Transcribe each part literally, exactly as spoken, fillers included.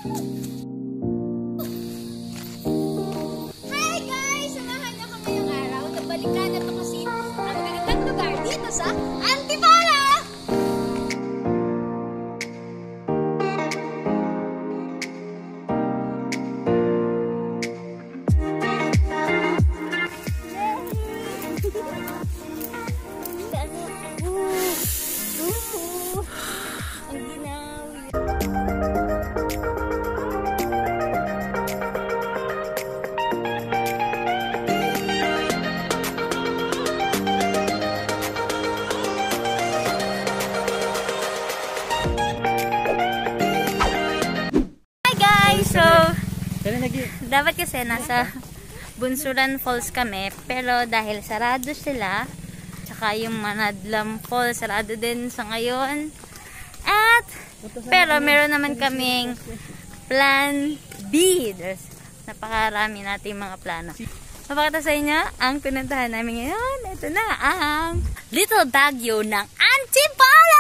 Hi guys! Samahan niyo ko ngayong araw. Nabalikan na ito kasi ang magagandang lugar dito sa Antipolo! Dapat kasi nasa Bunsuran Falls kami, pero dahil sarado sila, tsaka yung Manadlam Falls sarado din sa ngayon. At pero meron naman kaming plan B. There's napakarami nating mga plano. Mapakita sa inyo ang pinuntahan namin ngayon. Ito na ang Little Baguio ng Antipolo!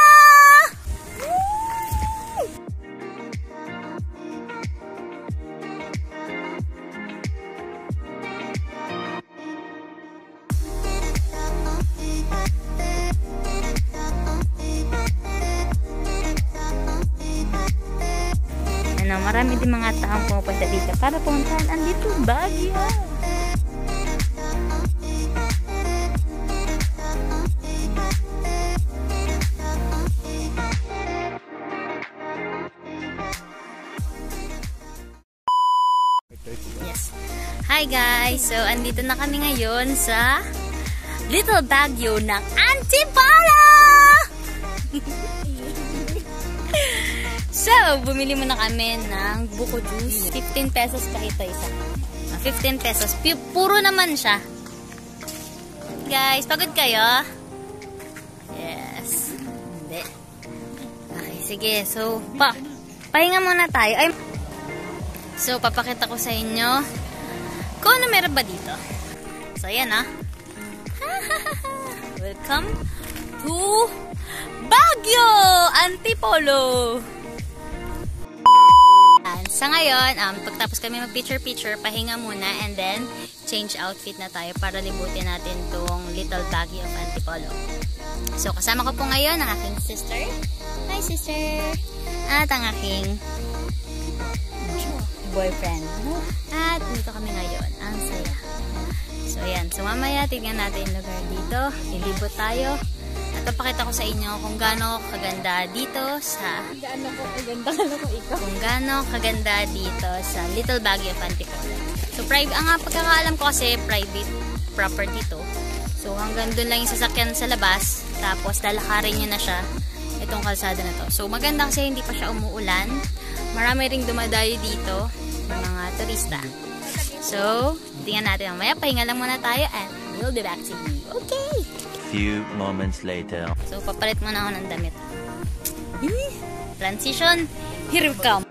Ano, marami din mga taong pumupunta dito para puntahan ang Little Baguio. Yes. Hi guys! So, andito na kami ngayon sa Little Baguio ng Antipolo! So, bumili muna kami ng buko juice. fifteen pesos pa ito isa. fifteen pesos. Puro naman siya. Guys, pagod kayo? Yes. Hindi. Okay, sige. So, pa pahinga muna tayo. Ay, so, papakita ko sa inyo kung ano meron ba dito. So, ayan ah. Welcome to Baguio! Antipolo! Sa ngayon, um, pagtapos kami mag-picture-picture, pahinga muna and then change outfit na tayo para libutin natin tong Little Baguio of Antipolo. So, kasama ko po ngayon ang aking sister. Hi, sister! At ang aking boyfriend. At dito kami ngayon. Ang saya. So, ayan. So, mamaya, tignan natin yung lugar dito. Ilibot tayo. At papakita ko sa inyo kung gaano kaganda dito sa Gaano ko kaganda ano ko ikaw. Kung gaano kaganda dito sa Little Baguio of Antipolo. So private, ang pagkakaalam ko kasi private property to. So hanggang doon lang yung sasakyan sa labas, tapos lalakarin niyo na siya itong kalsada na to. So maganda kasi hindi pa siya umuulan. Marami ring dumadayo dito ng mga turista. So tingnan natin mamaya, pahinga lang muna tayo and we'll be back to you. Okay. Few moments later. So, papalit muna ako ng damit. Transition, here we come.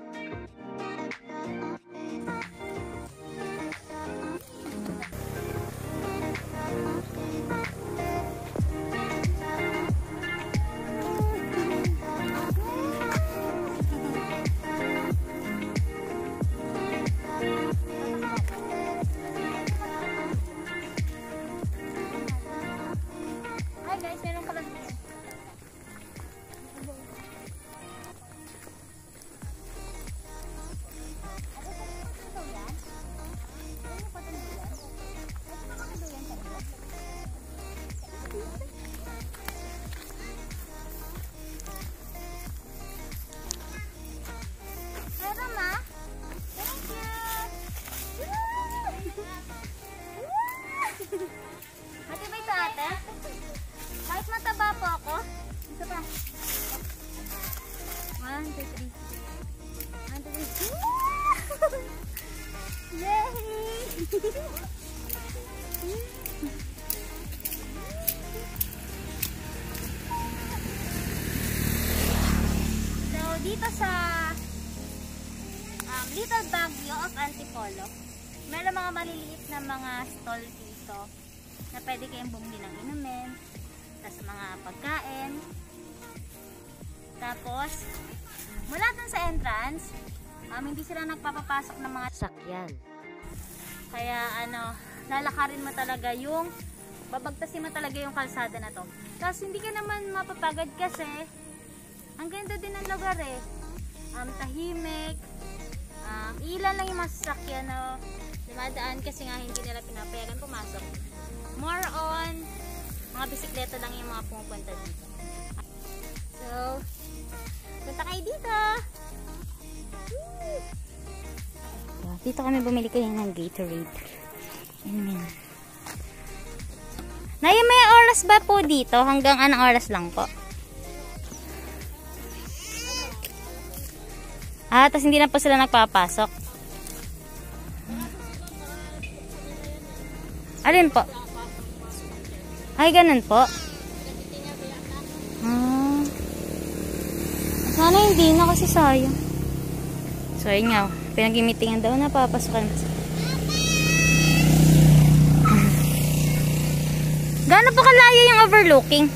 One, two, three. One, two, three. Yay! So, dito sa um, Little Baguio of Antipolo, meron mga maliliit na mga stall dito na pwede kayong bumili ng inumin, tapos mga pagkain. Tapos, mula dun sa entrance, Um, hindi sila nagpapapasok ng mga sakyan. Kaya ano, lalakarin mo talaga yung, babagtasin mo talaga yung kalsada na to. Tapos hindi ka naman mapapagad kasi ang ganda din ng lugar eh. Um, tahimik. Um, ilan lang yung masasakyan na dumadaan kasi nga hindi nila pinapayagan pumasok. More on, mga bisikleta lang yung mga pumupunta dito. So, punta kayo dito! Woo! Dito kami bumili kayo ng Gatorade. Yan yan. Naya, may oras ba po dito? Hanggang anong oras lang po? Ah, tapos hindi na po sila nagpapasok. Alin po? Ay, ganun po. Ah. Sana hindi na kasi sayang. So, yun nga. Pinag-meetingan daw na papasokan. Gaano po kalayo yung overlooking?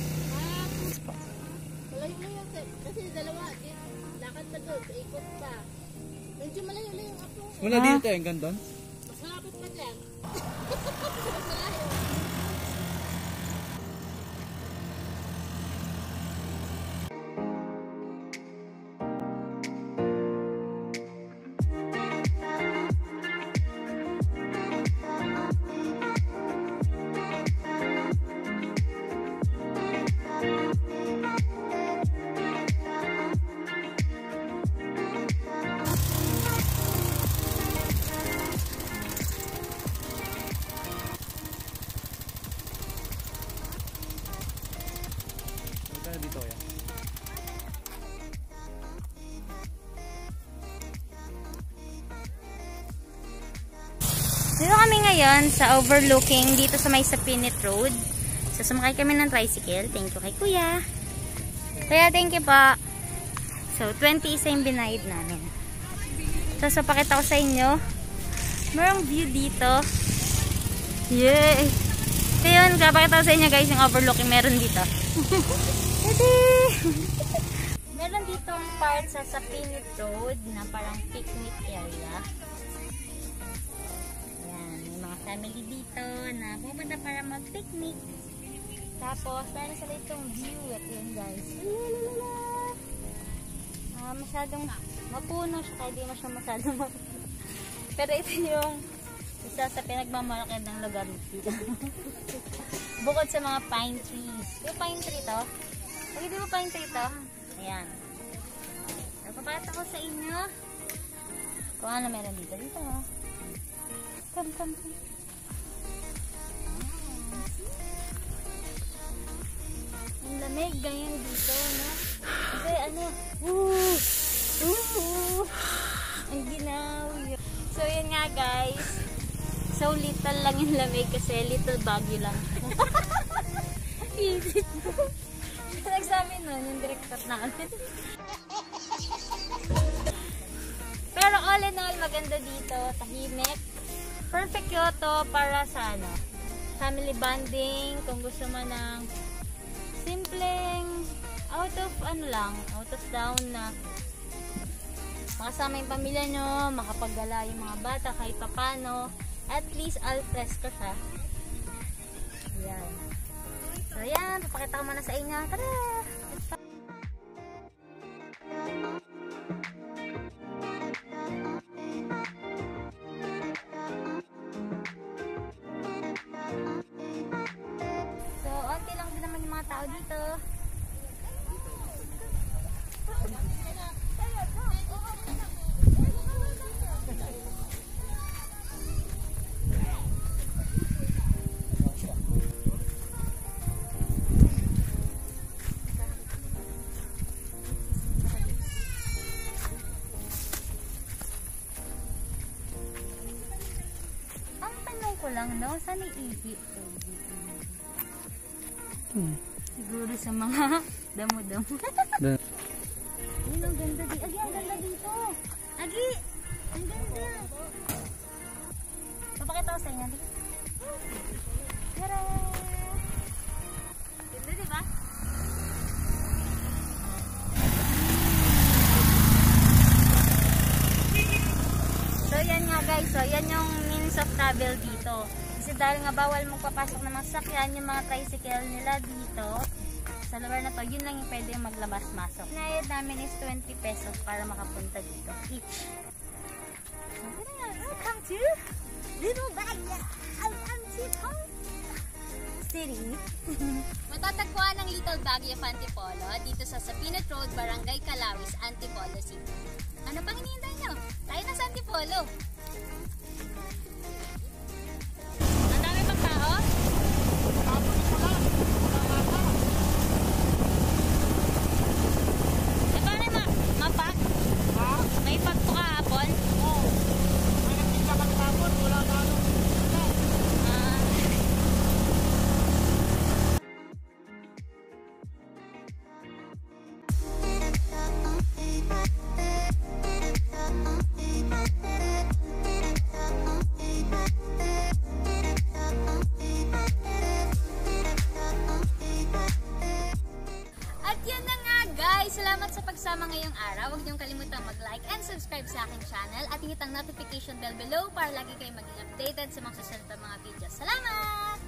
Kasi dalawa, lakad pa doon, ikot pa. Medyo malayo-layo ako. Wala Ah. dito yung gandun? Mas malapit pa dyan. Punta dito yan. Dito kami ngayon sa overlooking dito sa may Sapinit Road. So, sumakay kami ng tricycle. Thank you kay Kuya. Kuya, thank you po. So, twenty isa yung binayad namin. So, so pakita ko sa inyo. Merong view dito. Yay! So, yun, kapakita ko sa inyo guys yung overlooking meron dito. Meron dito ang part sa Sapinit Road na parang picnic area. Family dito na pupunta para mag-picnic. Tapos, meron sila itong view. At yun guys. Uh, masyadong mapuno siya. Kaya di mo siya masyadong mapuno. Pero ito yung isa sa pinagmamalakad ng lugar dito. Bukod sa mga pine trees. Yung pine tree to. Pag di mo pine tree to. Ayan. Napapata ko sa inyo kung ano meron dito. Dito. Come, come, come. Ang lamig ganyan dito, no? Kasi ano, woo! Woo! Ang ginaw. So, yun nga guys. So, little lang yung lamig kasi little bagyo lang. Isip mo. Nagsabi nun, yung director namin. Pero all in all, maganda dito. Tahimik. Perfect Kyoto para sa ano, family bonding. Kung gusto mo ng simpleng out of ano lang, out of town na makasama yung pamilya nyo, makapaggala yung mga bata kahit papano, at least al fresco siya. Ayan. So yan, papakita ko muna sa inyo. Tara! So, onti lang din naman yung mga tao dito. Ang tanong ko lang, no? Saan iihi? Hmm. Siguro sa mga damo-damo. Ayun, ang ganda dito. Agi, ang ganda dito. Agi, ang ganda. Papakita ko sa inyo. Tara! Ganda, diba? So, yan yung means of travel dito. Kasi dahil nga bawal magpapasok ng mga sasakyan, yung mga tricycle nila dito, sa lugar na to, yun lang yung pwede maglabas-masok. Nayad namin is twenty pesos para makapunta dito. Each. Welcome to Little Baguio, Antipolo City. Matatagpuan ng Little Baguio of Antipolo dito sa Sapinat Road, Barangay Calawis, Antipolo City. Ano pang hinihintay nyo? Tayo na sa Antipolo. Ang dami pang tao? E paano ma mapak? May pag po kahapon? Ah. At yan na nga guys, salamat sa pagsama ngayong araw. Huwag niyong kalimutang mag-like and subscribe sa aking channel at hit ang notification bell below para lagi kayong maging updated sa mga susunod na mga videos. Salamat!